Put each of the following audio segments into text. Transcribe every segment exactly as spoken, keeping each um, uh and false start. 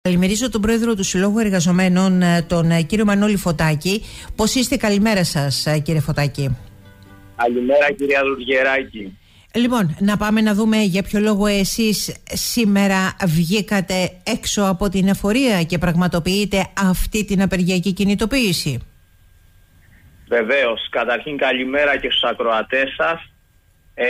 Καλημερίζω τον πρόεδρο του Συλλόγου Εργαζομένων, τον κύριο Μανώλη Φωτάκη. Πώς είστε? Καλημέρα σας, κύριε Φωτάκη. Καλημέρα, κυρία Λουργεράκη. Λοιπόν, να πάμε να δούμε για ποιο λόγο εσείς σήμερα βγήκατε έξω από την εφορία και πραγματοποιείτε αυτή την απεργιακή κινητοποίηση. Βεβαίως. Καταρχήν καλημέρα και στους ακροατές σας. Ε,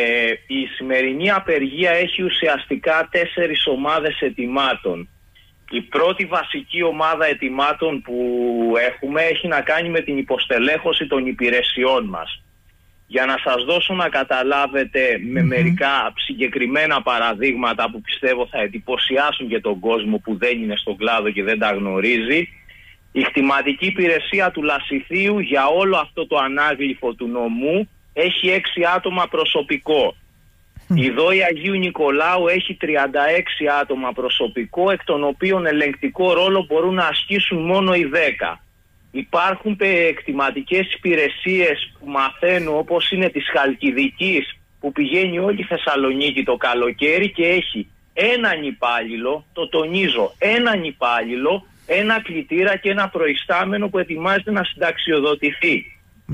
η σημερινή απεργία έχει ουσιαστικά τέσσερις ομάδες αιτημάτων. Η πρώτη βασική ομάδα αιτημάτων που έχουμε έχει να κάνει με την υποστελέχωση των υπηρεσιών μας. Για να σας δώσω να καταλάβετε με mm-hmm. μερικά συγκεκριμένα παραδείγματα που πιστεύω θα εντυπωσιάσουν και τον κόσμο που δεν είναι στον κλάδο και δεν τα γνωρίζει. Η κτηματική υπηρεσία του Λασιθίου για όλο αυτό το ανάγλυφο του νομού έχει έξι άτομα προσωπικό. Mm. Η ΔΟΗ Αγίου Νικολάου έχει τριάντα έξι άτομα προσωπικό, εκ των οποίων ελεγκτικό ρόλο μπορούν να ασκήσουν μόνο οι δέκα. Υπάρχουν κτηματικές υπηρεσίες που μαθαίνω, όπως είναι της Χαλκιδικής, που πηγαίνει όλη η Θεσσαλονίκη το καλοκαίρι και έχει έναν υπάλληλο, το τονίζω, έναν υπάλληλο, ένα κλητήρα και ένα προϊστάμενο που ετοιμάζεται να συνταξιοδοτηθεί.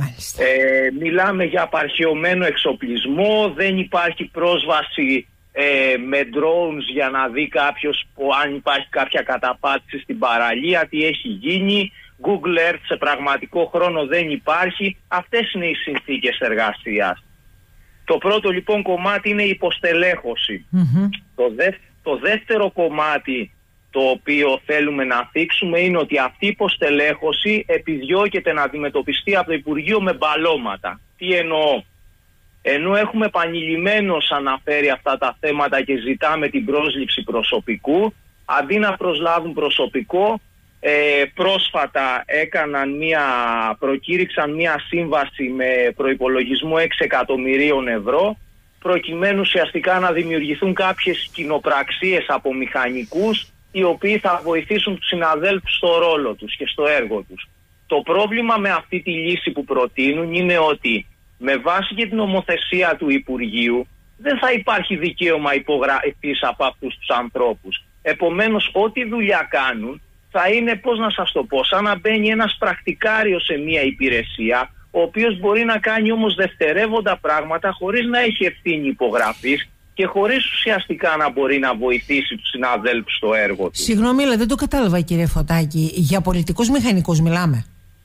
Ε, μιλάμε για απαρχαιωμένο εξοπλισμό, δεν υπάρχει πρόσβαση ε, με drones για να δει κάποιος που, αν υπάρχει κάποια καταπάτηση στην παραλία, τι έχει γίνει. Google Earth σε πραγματικό χρόνο δεν υπάρχει. Αυτές είναι οι συνθήκες εργασίας. Το πρώτο λοιπόν κομμάτι είναι η υποστελέχωση. Mm-hmm. Το, δε, το δεύτερο κομμάτι το οποίο θέλουμε να θίξουμε είναι ότι αυτή η υποστελέχωση επιδιώκεται να αντιμετωπιστεί από το Υπουργείο με μπαλώματα. Τι εννοώ? Ενώ έχουμε επανειλημμένως αναφέρει αυτά τα θέματα και ζητάμε την πρόσληψη προσωπικού, αντί να προσλάβουν προσωπικό, ε, πρόσφατα έκαναν μια, προκήρυξαν μια σύμβαση με προϋπολογισμό έξι εκατομμυρίων ευρώ, προκειμένου ουσιαστικά να δημιουργηθούν κάποιες κοινοπραξίες από μηχανικούς, οι οποίοι θα βοηθήσουν τους συναδέλφους στο ρόλο τους και στο έργο τους. Το πρόβλημα με αυτή τη λύση που προτείνουν είναι ότι με βάση και την νομοθεσία του Υπουργείου δεν θα υπάρχει δικαίωμα υπογραφής από αυτούς τους ανθρώπους. Επομένως, ό,τι δουλειά κάνουν θα είναι, πώς να σας το πω, σαν να μπαίνει ένας πρακτικάριος σε μια υπηρεσία, ο οποίος μπορεί να κάνει όμως δευτερεύοντα πράγματα χωρίς να έχει ευθύνη υπογραφής και χωρίς ουσιαστικά να μπορεί να βοηθήσει τους συναδέλφους στο έργο του. Συγγνώμη, αλλά δεν το κατάλαβα, κύριε Φωτάκη. Για πολιτικούς μηχανικούς μιλάμε?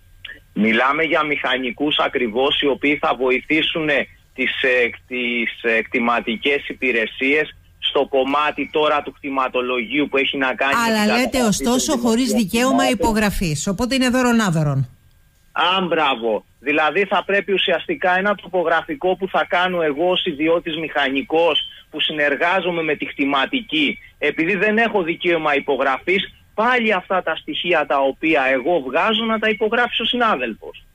Μιλάμε για μηχανικούς ακριβώς, οι οποίοι θα βοηθήσουν τις, τις κτηματικές υπηρεσίες στο κομμάτι τώρα του κτηματολογίου που έχει να κάνει... Αλλά με λέτε ωστόσο χωρίς δικαίωμα υπογραφής, οπότε είναι δωρονάδωρον. Α, μπράβο. Δηλαδή θα πρέπει ουσιαστικά ένα τοπογραφικό που θα κάνω εγώ ως ιδιώτης μηχανικός που συνεργάζομαι με τη κτηματική, επειδή δεν έχω δικαίωμα υπογραφής, πάλι αυτά τα στοιχεία τα οποία εγώ βγάζω να τα υπογράψει ο συνάδελφος.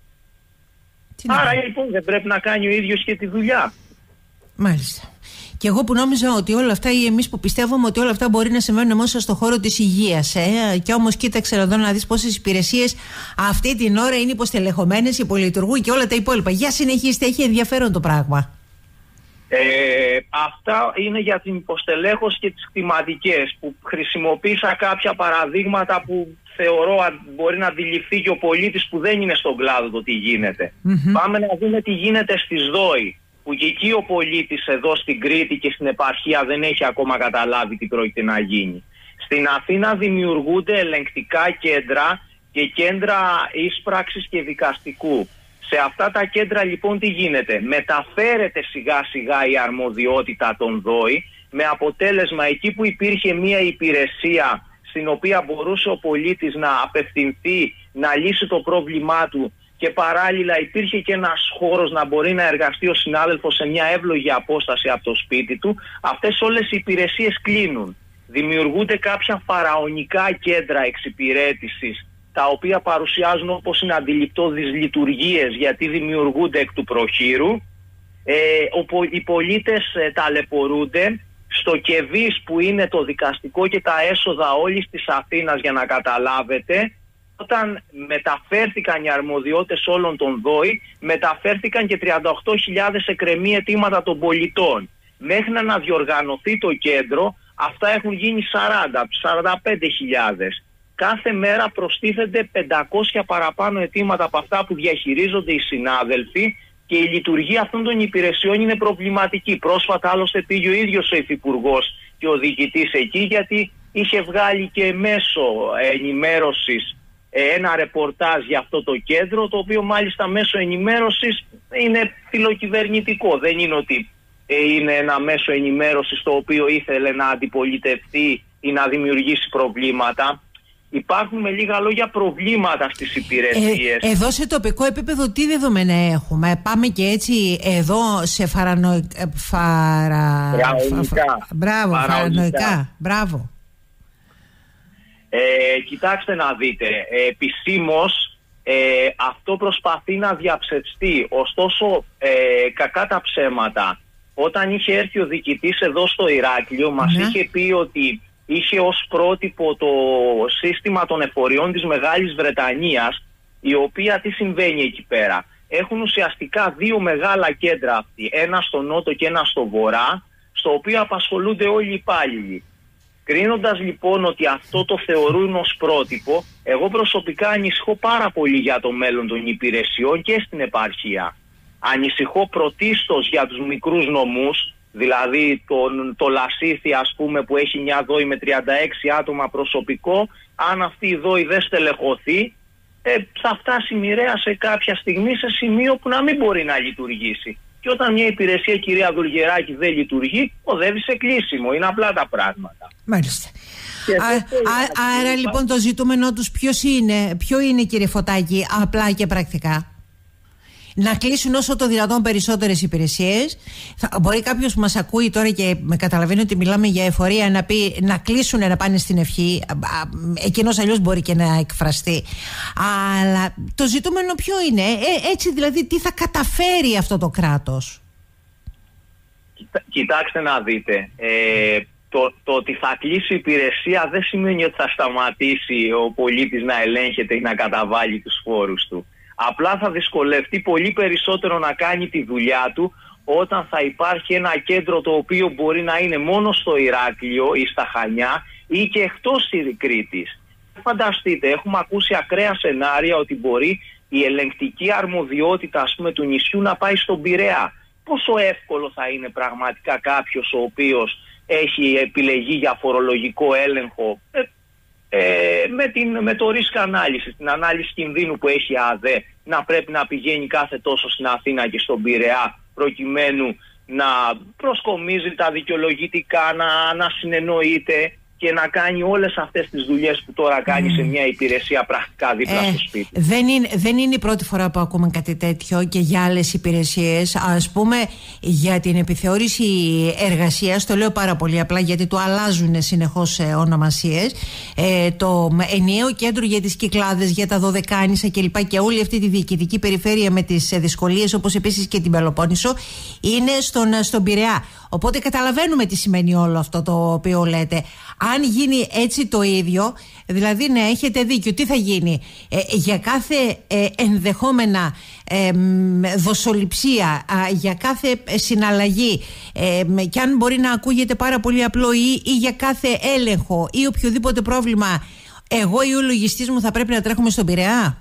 Άρα λοιπόν δεν πρέπει να κάνει ο ίδιος και τη δουλειά. Μάλιστα. Και εγώ που νόμιζα ότι όλα αυτά, ή εμείς που πιστεύουμε ότι όλα αυτά μπορεί να συμβαίνουν μόνο στον χώρο της υγείας. Ε? Και όμως κοίταξε εδώ να δεις πόσες υπηρεσίες αυτή την ώρα είναι υποστελεχωμένες, υπολειτουργούν και όλα τα υπόλοιπα. Για συνεχίστε, έχει ενδιαφέρον το πράγμα. Ε, αυτά είναι για την υποστελέχωση και τις κτηματικές, που χρησιμοποίησα κάποια παραδείγματα που θεωρώ μπορεί να αντιληφθεί και ο πολίτης που δεν είναι στον κλάδο το τι γίνεται. Mm-hmm. Πάμε να δούμε τι γίνεται στις ΔΟΗ, που και εκεί ο πολίτης εδώ στην Κρήτη και στην επαρχία δεν έχει ακόμα καταλάβει τι πρόκειται να γίνει. Στην Αθήνα δημιουργούνται ελεγκτικά κέντρα και κέντρα εισπράξης και δικαστικού. Σε αυτά τα κέντρα λοιπόν τι γίνεται? Μεταφέρεται σιγά σιγά η αρμοδιότητα των ΔΟΗ, με αποτέλεσμα εκεί που υπήρχε μια υπηρεσία στην οποία μπορούσε ο πολίτης να απευθυνθεί, να λύσει το πρόβλημά του, και παράλληλα υπήρχε και ένας χώρος να μπορεί να εργαστεί ο συνάδελφος σε μια εύλογη απόσταση από το σπίτι του, αυτές όλες οι υπηρεσίες κλείνουν. Δημιουργούνται κάποια φαραωνικά κέντρα εξυπηρέτησης, τα οποία παρουσιάζουν, όπως είναι αντιληπτό, δυσλειτουργίες, γιατί δημιουργούνται εκ του προχείρου. Ε, οι πολίτες ε, ταλαιπωρούνται. Στο Κεβίς, που είναι το δικαστικό και τα έσοδα όλης της Αθήνας, για να καταλάβετε, όταν μεταφέρθηκαν οι αρμοδιότητες όλων των ΔΟΗ, μεταφέρθηκαν και τριάντα οκτώ χιλιάδες εκκρεμή αιτήματα των πολιτών. Μέχρι να διοργανωθεί το κέντρο, αυτά έχουν γίνει σαράντα, σαράντα πέντε χιλιάδες. Κάθε μέρα προστίθενται πεντακόσια παραπάνω αιτήματα από αυτά που διαχειρίζονται οι συνάδελφοι και η λειτουργία αυτών των υπηρεσιών είναι προβληματική. Πρόσφατα άλλωστε πήγε ο ίδιος ο υφυπουργός και ο διοικητής εκεί, γιατί είχε βγάλει και μέσω ενημέρωσης ένα ρεπορτάζ για αυτό το κέντρο, το οποίο μάλιστα μέσω ενημέρωσης είναι φιλοκυβερνητικό. Δεν είναι ότι είναι ένα μέσο ενημέρωσης το οποίο ήθελε να αντιπολιτευτεί ή να δημιουργήσει προβλήματα. Υπάρχουν με λίγα λόγια προβλήματα στις υπηρεσίες. Ε, εδώ σε τοπικό επίπεδο τι δεδομένα έχουμε? Πάμε και έτσι εδώ σε φαρανοϊκά. Φαρα... Φαρανοϊκά. Μπράβο, φαρανοϊκά. Μπράβο. Ε, κοιτάξτε να δείτε, ε, επισήμως ε, αυτό προσπαθεί να διαψευστεί. Ωστόσο, ε, κακά τα ψέματα, όταν είχε έρθει ο διοικητής εδώ στο Ηράκλειο, μας ναι. είχε πει ότι είχε ως πρότυπο το σύστημα των εφοριών της Μεγάλης Βρετανίας, η οποία τι συμβαίνει εκεί πέρα? Έχουν ουσιαστικά δύο μεγάλα κέντρα αυτοί, ένα στο νότο και ένα στο βορρά, στο οποίο απασχολούνται όλοι οι υπάλληλοι. Κρίνοντας λοιπόν ότι αυτό το θεωρούν ως πρότυπο, εγώ προσωπικά ανησυχώ πάρα πολύ για το μέλλον των υπηρεσιών και στην επαρχία. Ανησυχώ πρωτίστως για τους μικρούς νομούς, δηλαδή τον, το Λασίθι ας πούμε που έχει μια δόη με τριάντα έξι άτομα προσωπικό. Αν αυτή η δόη δεν στελεχωθεί, ε, θα φτάσει μοιραία σε κάποια στιγμή σε σημείο που να μην μπορεί να λειτουργήσει. Και όταν μια υπηρεσία, κυρία Δουργεράκη, δεν λειτουργεί, οδεύει σε κλείσιμο. Είναι απλά τα πράγματα. Μάλιστα. Α, α, άρα λοιπόν το ζητούμενό τους ποιος είναι, ποιο είναι, κύριε Φωτάκη, απλά και πρακτικά? Να κλείσουν όσο το δυνατόν περισσότερες υπηρεσίες. Θα, μπορεί κάποιος που μας ακούει τώρα και με καταλαβαίνει ότι μιλάμε για εφορία να πει να κλείσουν, να πάνε στην ευχή. Εκείνος αλλιώς μπορεί και να εκφραστεί. Αλλά το ζητούμενο ποιο είναι? Ε, έτσι δηλαδή τι θα καταφέρει αυτό το κράτος? Κοιτά, κοιτάξτε να δείτε. Ε, το, το ότι θα κλείσει η υπηρεσία δεν σημαίνει ότι θα σταματήσει ο πολίτης να ελέγχεται ή να καταβάλει τους φόρους του. Απλά θα δυσκολευτεί πολύ περισσότερο να κάνει τη δουλειά του όταν θα υπάρχει ένα κέντρο το οποίο μπορεί να είναι μόνο στο Ηράκλειο ή στα Χανιά ή και εκτός Κρήτης. Φανταστείτε, έχουμε ακούσει ακραία σενάρια ότι μπορεί η ελεγκτική αρμοδιότητα ας πούμε, του νησιού να πάει στον Πειραιά. Πόσο εύκολο θα είναι πραγματικά κάποιος ο οποίος έχει επιλεγεί για φορολογικό έλεγχο ε, Ε, με, την, με το ρίσκ ανάλυση, την ανάλυση κινδύνου που έχει η ΑΔΕ, να πρέπει να πηγαίνει κάθε τόσο στην Αθήνα και στον Πειραιά προκειμένου να προσκομίζει τα δικαιολογητικά, να, να συνεννοείται και να κάνει όλες αυτές τις δουλειές που τώρα κάνει mm. σε μια υπηρεσία πρακτικά δίπλα ε, στο σπίτι. Δεν είναι, δεν είναι η πρώτη φορά που ακούμε κάτι τέτοιο και για άλλες υπηρεσίες. Ας πούμε για την επιθεώρηση εργασίας, το λέω πάρα πολύ απλά γιατί του αλλάζουν συνεχώς ε, ονομασίες. Ε, το ενιαίο κέντρο για τις Κυκλάδες, για τα Δωδεκάνησα κλπ. Και όλη αυτή τη διοικητική περιφέρεια με τις ε, δυσκολίες, όπως επίσης και την Πελοπόννησο, είναι στον, στον Πειραιά. Οπότε καταλαβαίνουμε τι σημαίνει όλο αυτό το οποίο λέτε. Αν γίνει έτσι το ίδιο, δηλαδή ναι, έχετε δίκιο, τι θα γίνει? Ε, για κάθε ε, ενδεχόμενα ε, δοσοληψία, ε, για κάθε συναλλαγή, ε, και αν μπορεί να ακούγεται πάρα πολύ απλό, ή, ή για κάθε έλεγχο ή οποιοδήποτε πρόβλημα, εγώ ή ο λογιστής μου θα πρέπει να τρέχουμε στον Πειραιά?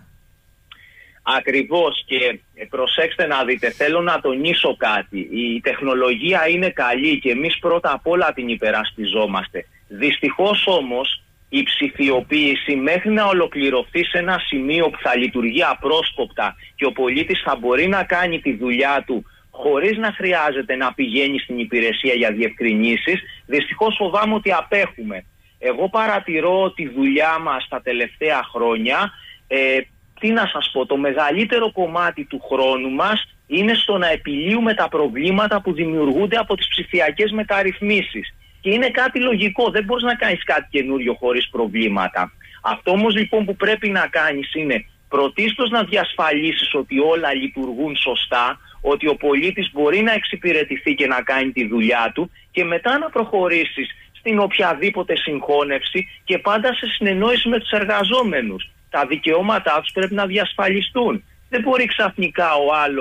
Ακριβώς, και προσέξτε να δείτε, θέλω να τονίσω κάτι. Η τεχνολογία είναι καλή και εμείς πρώτα απ' όλα την υπερασπιζόμαστε. Δυστυχώς όμως η ψηφιοποίηση μέχρι να ολοκληρωθεί σε ένα σημείο που θα λειτουργεί απρόσκοπτα και ο πολίτης θα μπορεί να κάνει τη δουλειά του χωρίς να χρειάζεται να πηγαίνει στην υπηρεσία για διευκρινήσεις, δυστυχώς φοβάμαι ότι απέχουμε. Εγώ παρατηρώ τη δουλειά μας τα τελευταία χρόνια. Ε, τι να σας πω, το μεγαλύτερο κομμάτι του χρόνου μας είναι στο να επιλύουμε τα προβλήματα που δημιουργούνται από τις ψηφιακές μεταρρυθμίσεις. Και είναι κάτι λογικό, δεν μπορείς να κάνεις κάτι καινούριο χωρίς προβλήματα. Αυτό όμως λοιπόν που πρέπει να κάνεις είναι πρωτίστως να διασφαλίσεις ότι όλα λειτουργούν σωστά, ότι ο πολίτης μπορεί να εξυπηρετηθεί και να κάνει τη δουλειά του, και μετά να προχωρήσεις στην οποιαδήποτε συγχώνευση και πάντα σε συνεννόηση με τους εργαζόμενους. Τα δικαιώματά τους πρέπει να διασφαλιστούν. Δεν μπορεί ξαφνικά ο άλλος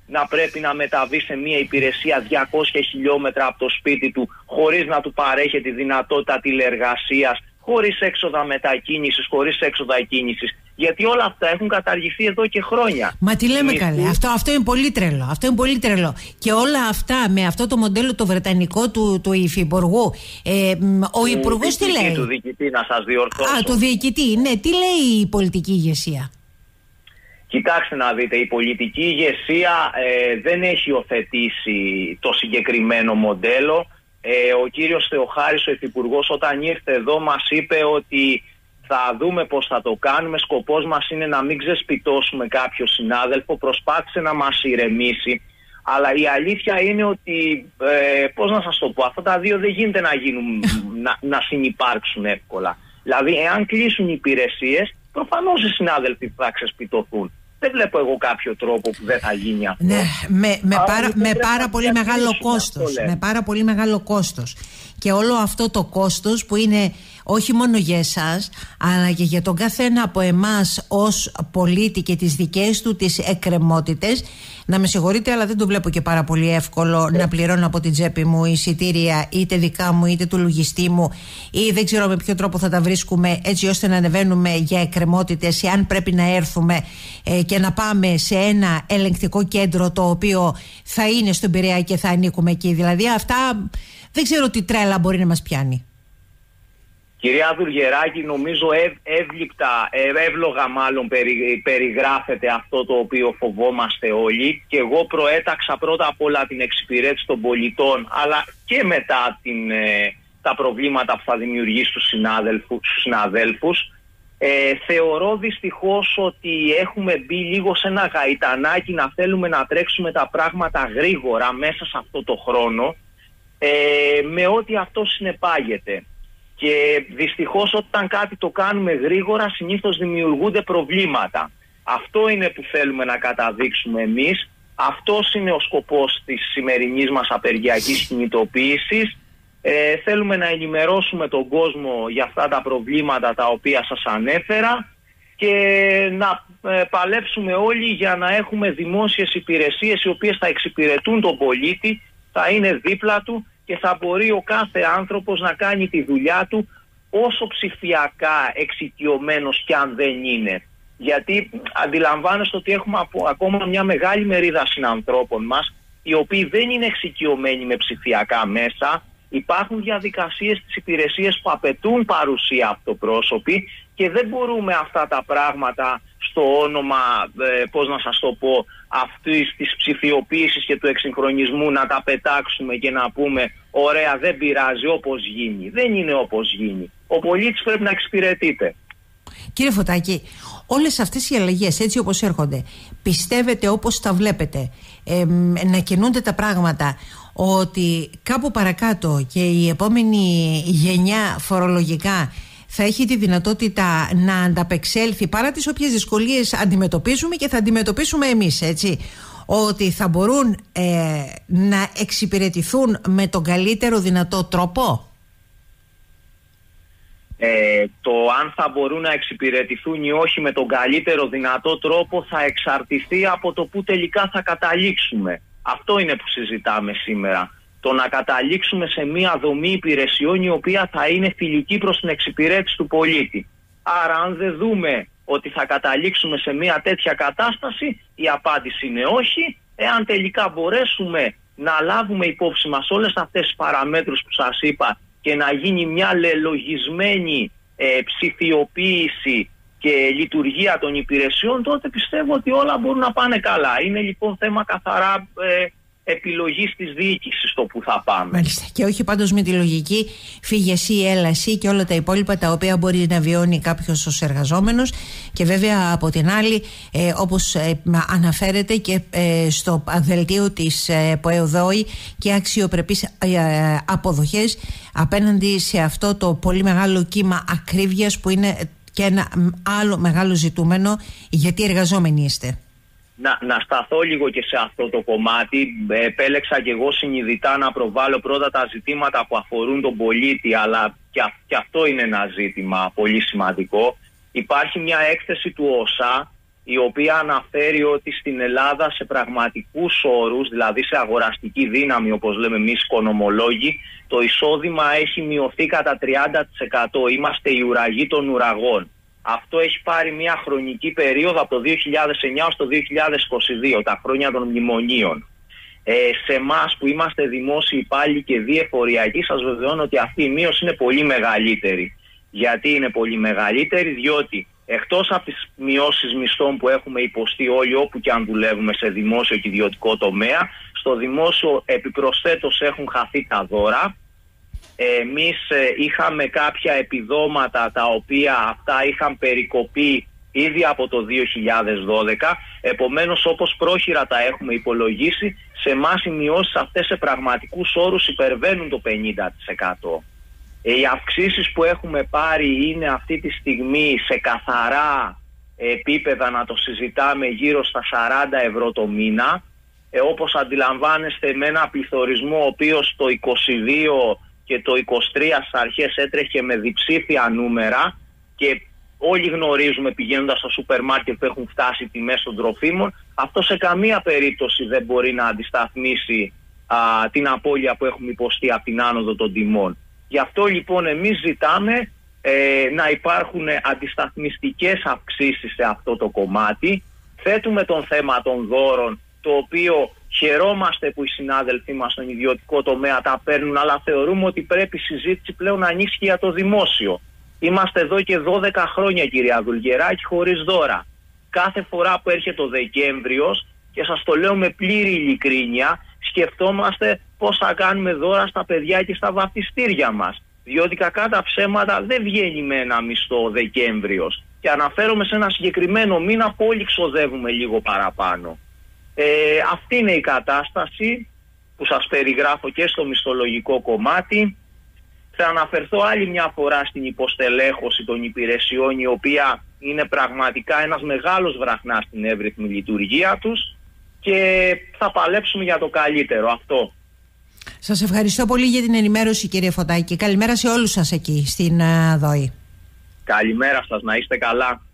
να πρέπει να μεταβεί σε μια υπηρεσία διακόσια χιλιόμετρα από το σπίτι του, χωρίς να του παρέχει τη δυνατότητα τηλεεργασίας, χωρίς έξοδα μετακίνησης, χωρίς έξοδα εκκίνησης. Γιατί όλα αυτά έχουν καταργηθεί εδώ και χρόνια. Μα τι λέμε καλέ, αυτό, αυτό είναι πολύ τρελό. Αυτό είναι πολύ τρελό. Και όλα αυτά με αυτό το μοντέλο το βρετανικό του, του υφυπουργού. Ε, ο υπουργός τι λέει? Του διοικητή, να σας διορθώσω. Α, του διοικητή, ναι. Τι λέει η πολιτική ηγεσία? Κοιτάξτε να δείτε, η πολιτική ηγεσία ε, δεν έχει υιοθετήσει το συγκεκριμένο μοντέλο. Ε, ο κύριος Θεοχάρης, ο υφυπουργός, όταν ήρθε εδώ μας είπε ότι θα δούμε πώς θα το κάνουμε, σκοπός μας είναι να μην ξεσπιτώσουμε κάποιο συνάδελφο, προσπάθησε να μας ηρεμήσει. Αλλά η αλήθεια είναι ότι, ε, πώς να σας το πω, αυτά τα δύο δεν γίνεται να, γίνουν, να, να συνυπάρξουν εύκολα. Δηλαδή, εάν κλείσουν οι υπηρεσίες, προφανώς οι συνάδελφοι θα ξεσπιτωθούν. Δεν βλέπω εγώ κάποιο τρόπο που δεν θα γίνει αυτό. Ναι, με, με, πάρα, με πάρα πολύ μεγάλο κόστος. Με πάρα πολύ μεγάλο κόστος. Και όλο αυτό το κόστος που είναι όχι μόνο για εσάς, αλλά και για τον καθένα από εμάς ως πολίτη και τις δικές του τις εκκρεμότητες. Να με συγχωρείτε, αλλά δεν το βλέπω και πάρα πολύ εύκολο να πληρώνω από την τσέπη μου εισιτήρια, είτε δικά μου είτε του λογιστή μου, ή δεν ξέρω με ποιο τρόπο θα τα βρίσκουμε έτσι ώστε να ανεβαίνουμε για εκκρεμότητες, εάν πρέπει να έρθουμε ε, και να πάμε σε ένα ελεγκτικό κέντρο το οποίο θα είναι στον Πειραιά και θα ανήκουμε εκεί. Δηλαδή αυτά δεν ξέρω τι τρέλα μπορεί να μας πιάνει. Κυρία Δουργεράκη, νομίζω ευ, εύληπτα, ευ, εύλογα μάλλον περι, περιγράφεται αυτό το οποίο φοβόμαστε όλοι, και εγώ προέταξα πρώτα απ' όλα την εξυπηρέτηση των πολιτών, αλλά και μετά την, ε, τα προβλήματα που θα δημιουργήσει στους συναδέλφους. Στους συναδέλφους. Ε, θεωρώ δυστυχώς ότι έχουμε μπει λίγο σε ένα γαϊτανάκι να θέλουμε να τρέξουμε τα πράγματα γρήγορα μέσα σε αυτό το χρόνο, ε, με ό,τι αυτό συνεπάγεται. Και δυστυχώς όταν κάτι το κάνουμε γρήγορα συνήθως δημιουργούνται προβλήματα. Αυτό είναι που θέλουμε να καταδείξουμε εμείς. Αυτός είναι ο σκοπός της σημερινής μας απεργιακής κινητοποίησης. Ε, θέλουμε να ενημερώσουμε τον κόσμο για αυτά τα προβλήματα τα οποία σας ανέφερα και να ε, παλέψουμε όλοι για να έχουμε δημόσιες υπηρεσίες οι οποίες θα εξυπηρετούν τον πολίτη, θα είναι δίπλα του και θα μπορεί ο κάθε άνθρωπος να κάνει τη δουλειά του όσο ψηφιακά εξοικειωμένος κι αν δεν είναι. Γιατί αντιλαμβάνεστε ότι έχουμε ακόμα μια μεγάλη μερίδα συνανθρώπων μας οι οποίοι δεν είναι εξοικειωμένοι με ψηφιακά μέσα. Υπάρχουν διαδικασίες στις υπηρεσίες που απαιτούν παρουσία αυτοπρόσωπη και δεν μπορούμε αυτά τα πράγματα στο όνομα, ε, πώς να σας το πω, αυτής της ψηφιοποίησης και του εξυγχρονισμού να τα πετάξουμε και να πούμε ωραία, δεν πειράζει, όπως γίνει. Δεν είναι όπως γίνει. Ο πολίτης πρέπει να εξυπηρετείται. Κύριε Φωτάκη, όλες αυτές οι αλλαγές έτσι όπως έρχονται, πιστεύετε όπως τα βλέπετε ε, να κινούνται τα πράγματα, ότι κάπου παρακάτω και η επόμενη γενιά φορολογικά θα έχει τη δυνατότητα να ανταπεξέλθει παρά τις όποιες δυσκολίες αντιμετωπίζουμε και θα αντιμετωπίσουμε εμείς, έτσι, ότι θα μπορούν ε, να εξυπηρετηθούν με τον καλύτερο δυνατό τρόπο? Ε, το αν θα μπορούν να εξυπηρετηθούν ή όχι με τον καλύτερο δυνατό τρόπο θα εξαρτηθεί από το που τελικά θα καταλήξουμε. Αυτό είναι που συζητάμε σήμερα. Το να καταλήξουμε σε μια δομή υπηρεσιών η οποία θα είναι φιλική προς την εξυπηρέτηση του πολίτη. Άρα αν δεν δούμε ότι θα καταλήξουμε σε μια τέτοια κατάσταση, η απάντηση είναι όχι. Εάν τελικά μπορέσουμε να λάβουμε υπόψη μας όλες αυτές τις παραμέτρους που σας είπα και να γίνει μια λελογισμένη ε, ψηφιοποίηση και λειτουργία των υπηρεσιών, τότε πιστεύω ότι όλα μπορούν να πάνε καλά. Είναι λοιπόν θέμα καθαρά ε, επιλογής της διοίκησης το που θα πάμε. Μάλιστα. Και όχι πάντως με τη λογική φύγε εσύ, έλα εσύ και όλα τα υπόλοιπα τα οποία μπορεί να βιώνει κάποιος ως εργαζόμενος. Και βέβαια από την άλλη, ε, όπως ε, αναφέρεται και ε, στο δελτίο της ε, ΠΟΕΟΔΟΗ, και αξιοπρεπείς ε, αποδοχές απέναντι σε αυτό το πολύ μεγάλο κύμα ακρίβειας που είναι και ένα άλλο μεγάλο ζητούμενο, γιατί εργαζόμενοι είστε. Να, να σταθώ λίγο και σε αυτό το κομμάτι. Επέλεξα και εγώ συνειδητά να προβάλλω πρώτα τα ζητήματα που αφορούν τον πολίτη, αλλά και, και αυτό είναι ένα ζήτημα πολύ σημαντικό. Υπάρχει μια έκθεση του ΟΣΑ η οποία αναφέρει ότι στην Ελλάδα σε πραγματικούς όρους, δηλαδή σε αγοραστική δύναμη όπως λέμε εμείς οικονομολόγοι, το εισόδημα έχει μειωθεί κατά τριάντα τοις εκατό. Είμαστε οι ουραγοί των ουραγών. Αυτό έχει πάρει μια χρονική περίοδο από το δύο χιλιάδες εννιά ως το δύο χιλιάδες είκοσι δύο, τα χρόνια των μνημονίων. Ε, σε εμάς που είμαστε δημόσιοι υπάλληλοι και διεφοριακοί, σας βεβαιώνω ότι αυτή η μείωση είναι πολύ μεγαλύτερη. Γιατί είναι πολύ μεγαλύτερη? Διότι εκτός από τις μειώσεις μισθών που έχουμε υποστεί όλοι όπου και αν δουλεύουμε σε δημόσιο και ιδιωτικό τομέα, στο δημόσιο επιπροσθέτως έχουν χαθεί τα δώρα. Εμείς είχαμε κάποια επιδόματα τα οποία αυτά είχαν περικοπεί ήδη από το δύο χιλιάδες δώδεκα, επομένως όπως πρόχειρα τα έχουμε υπολογίσει, σε εμάς οι μειώσεις αυτές σε πραγματικούς όρους υπερβαίνουν το πενήντα τοις εκατό. Οι αυξήσεις που έχουμε πάρει είναι αυτή τη στιγμή σε καθαρά επίπεδα, να το συζητάμε, γύρω στα σαράντα ευρώ το μήνα. Ε, όπως αντιλαμβάνεστε, με ένα πληθωρισμό ο οποίος το είκοσι δύο και το είκοσι τρία στις αρχές έτρεχε με διψήφια νούμερα και όλοι γνωρίζουμε πηγαίνοντας στο σούπερ μάρκετ που έχουν φτάσει τιμές των τροφίμων, αυτό σε καμία περίπτωση δεν μπορεί να αντισταθμίσει α, την απώλεια που έχουμε υποστεί από την άνοδο των τιμών. Γι' αυτό λοιπόν εμείς ζητάμε ε, να υπάρχουν αντισταθμιστικές αυξήσεις σε αυτό το κομμάτι. Θέτουμε τον θέμα των δώρων, το οποίο χαιρόμαστε που οι συνάδελφοί μας στον ιδιωτικό τομέα τα παίρνουν, αλλά θεωρούμε ότι πρέπει η συζήτηση πλέον να ανοίξει για το δημόσιο. Είμαστε εδώ και δώδεκα χρόνια, κυρία Δουλγεράκη, χωρίς δώρα. Κάθε φορά που έρχεται ο Δεκέμβριος, και σας το λέω με πλήρη ειλικρίνεια, σκεφτόμαστε πώς θα κάνουμε δώρα στα παιδιά και στα βαπτιστήρια μας. Διότι κακά τα ψέματα δεν βγαίνει με ένα μισθό ο Δεκέμβριος. Και αναφέρομαι σε ένα συγκεκριμένο μήνα που όλοι ξοδεύουμε λίγο παραπάνω. Ε, αυτή είναι η κατάσταση που σας περιγράφω και στο μισθολογικό κομμάτι. Θα αναφερθώ άλλη μια φορά στην υποστελέχωση των υπηρεσιών, η οποία είναι πραγματικά ένας μεγάλος βραχνάς στην εύρυθμη λειτουργία τους, και θα παλέψουμε για το καλύτερο αυτό. Σας ευχαριστώ πολύ για την ενημέρωση, κύριε Φωτάκη. Καλημέρα σε όλους σας εκεί στην ΔΟΗ. Καλημέρα σας, να είστε καλά.